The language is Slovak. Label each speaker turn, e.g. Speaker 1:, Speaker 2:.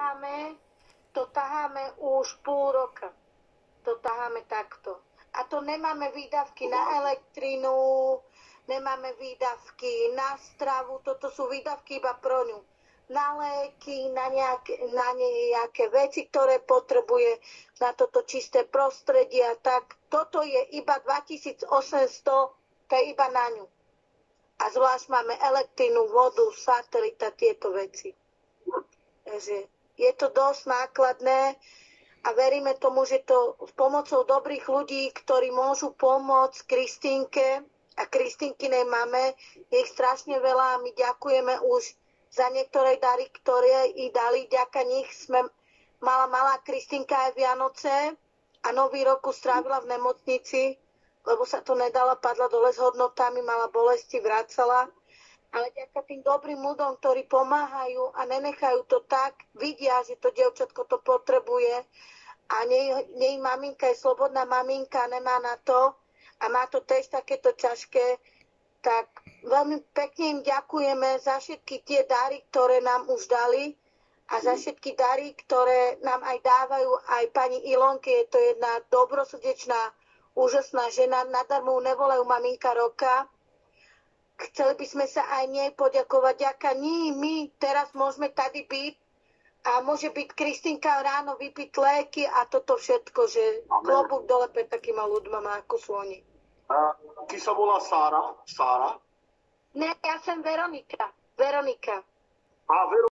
Speaker 1: to taháme už pol roka. To taháme takto. A to nemáme výdavky na elektrinu, nemáme výdavky na stravu, toto sú výdavky iba pro ňu. Na léky, na nejaké veci, ktoré potrebuje, na toto čisté prostredie a tak. Toto je iba 2800, to je iba na ňu. A zvlášť máme elektrínu, vodu, satelita, tieto veci. Takže je to dosť nákladné a veríme tomu, že to s pomocou dobrých ľudí, ktorí môžu pomôcť Kristínke a Kristínkinej mame, je ich strašne veľa a my ďakujeme už za niektoré dary, ktoré jej dali. Ďaká nich mala malá Kristínka aj Vianoce a Nový rok strávila v nemocnici, lebo sa to nedala, padla dole s hodnotami, mala bolesti, vracala. Ale ďaká tým dobrým ľuďom, ktorí pomáhajú a nenechajú to tak, vidia, že to dievčatko to potrebuje a nej maminka je slobodná maminka, nemá na to a má to tiež takéto ťažké, tak veľmi pekne im ďakujeme za všetky tie dary, ktoré nám už dali a za všetky dary, ktoré nám aj dávajú aj pani Ilonke. Je to jedna dobrosrdečná, úžasná žena, nadarmo nevolajú maminka roka. Chceli by sme sa aj nej poďakovať. Ďaká ní, my teraz môžeme tady byť a môže byť Kristínka ráno vypiť léky a toto všetko, že klobúk dole pred takýma ľuďma, ako sú oni.
Speaker 2: A ty sa volá Sára? Sára?
Speaker 1: Ne, ja som Veronika. Veronika.
Speaker 2: A